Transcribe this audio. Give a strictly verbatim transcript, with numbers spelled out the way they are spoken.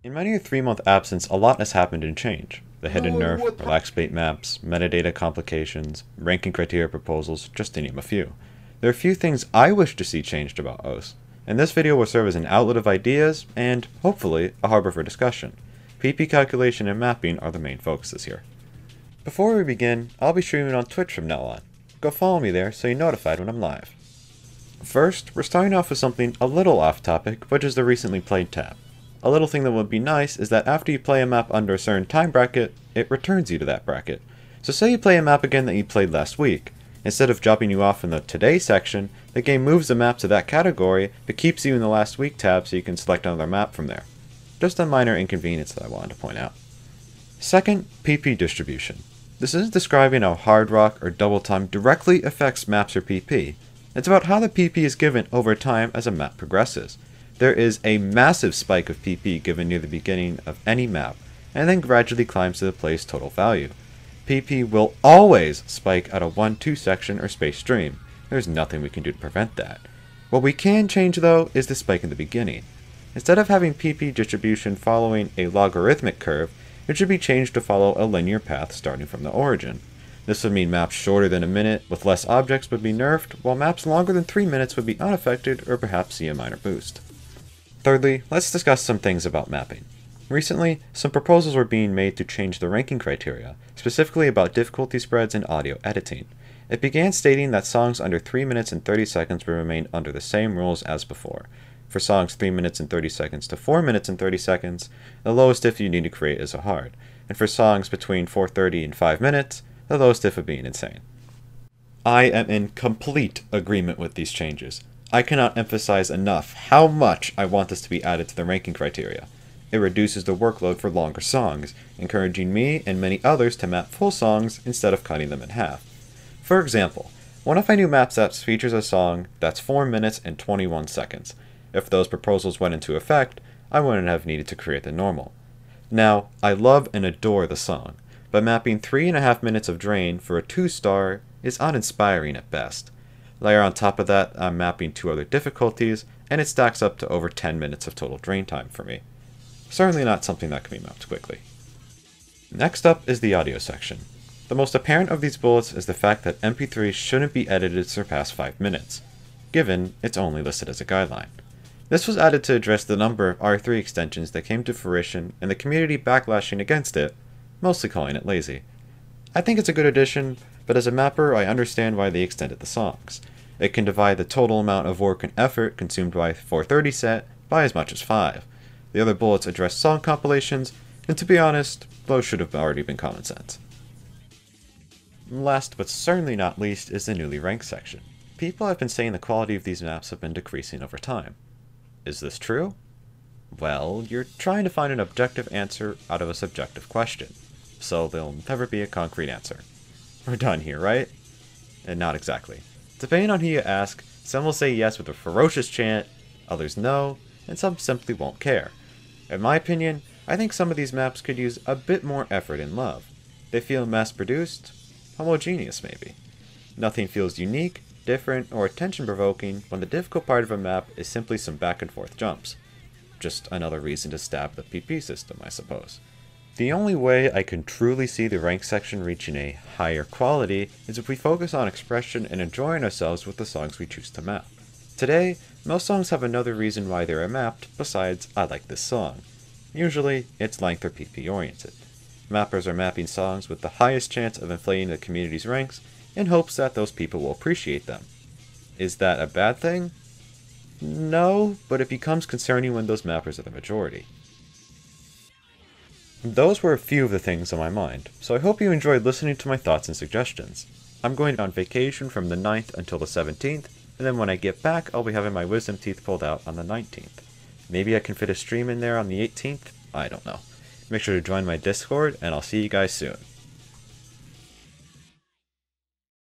In my near three-month absence, a lot has happened in change. The hidden No, nerf, what? relaxed bait maps, metadata complications, ranking criteria proposals, just to name a few. There are a few things I wish to see changed about O S, and this video will serve as an outlet of ideas and, hopefully, a harbor for discussion. P P calculation and mapping are the main focuses here. Before we begin, I'll be streaming on Twitch from now on. Go follow me there so you're notified when I'm live. First, we're starting off with something a little off topic, which is the recently played tab. A little thing that would be nice is that after you play a map under a certain time bracket, it returns you to that bracket. So say you play a map again that you played last week. Instead of dropping you off in the Today section, the game moves the map to that category, but keeps you in the Last Week tab so you can select another map from there. Just a minor inconvenience that I wanted to point out. Second, P P distribution. This isn't describing how Hard Rock or Double Time directly affects maps or P P. It's about how the P P is given over time as a map progresses. There is a massive spike of P P given near the beginning of any map, and then gradually climbs to the play's total value. P P will always spike at a one two section or space stream. There's nothing we can do to prevent that. What we can change though is the spike in the beginning. Instead of having P P distribution following a logarithmic curve, it should be changed to follow a linear path starting from the origin. This would mean maps shorter than a minute with less objects would be nerfed, while maps longer than three minutes would be unaffected or perhaps see a minor boost. Thirdly, let's discuss some things about mapping. Recently, some proposals were being made to change the ranking criteria, specifically about difficulty spreads and audio editing. It began stating that songs under three minutes and thirty seconds will remain under the same rules as before. For songs three minutes and thirty seconds to four minutes and thirty seconds, the lowest diff you need to create is a hard, and for songs between four thirty and five minutes, the lowest diff would be an insane. I am in complete agreement with these changes. I cannot emphasize enough how much I want this to be added to the ranking criteria. It reduces the workload for longer songs, encouraging me and many others to map full songs instead of cutting them in half. For example, one of my new map sets features a song that's four minutes and twenty-one seconds. If those proposals went into effect, I wouldn't have needed to create the normal. Now, I love and adore the song, but mapping three and a half minutes of Drain for a two star is uninspiring at best. Layer on top of that, I'm mapping two other difficulties, and it stacks up to over ten minutes of total drain time for me. Certainly not something that can be mapped quickly. Next up is the audio section. The most apparent of these bullets is the fact that M P three shouldn't be edited to surpass five minutes, given it's only listed as a guideline. This was added to address the number of R three extensions that came to fruition and the community backlashing against it, mostly calling it lazy. I think it's a good addition, but as a mapper I understand why they extended the songs. It can divide the total amount of work and effort consumed by four thirty set by as much as five. The other bullets address song compilations, and to be honest, those should have already been common sense. Last but certainly not least is the newly ranked section. People have been saying the quality of these maps have been decreasing over time. Is this true? Well, you're trying to find an objective answer out of a subjective question, so there'll never be a concrete answer. We're done here, right? And not exactly. Depending on who you ask, some will say yes with a ferocious chant, others no, and some simply won't care. In my opinion, I think some of these maps could use a bit more effort and love. They feel mass-produced, homogeneous maybe. Nothing feels unique, different, or attention-provoking when the difficult part of a map is simply some back-and-forth jumps. Just another reason to stab the P P system, I suppose. The only way I can truly see the rank section reaching a higher quality is if we focus on expression and enjoying ourselves with the songs we choose to map. Today, most songs have another reason why they are mapped besides I like this song. Usually, it's length or P P oriented. Mappers are mapping songs with the highest chance of inflating the community's ranks in hopes that those people will appreciate them. Is that a bad thing? No, but it becomes concerning when those mappers are the majority. Those were a few of the things on my mind, so I hope you enjoyed listening to my thoughts and suggestions. I'm going on vacation from the ninth until the seventeenth, and then when I get back I'll be having my wisdom teeth pulled out on the nineteenth. Maybe I can fit a stream in there on the eighteenth? I don't know. Make sure to join my Discord, and I'll see you guys soon.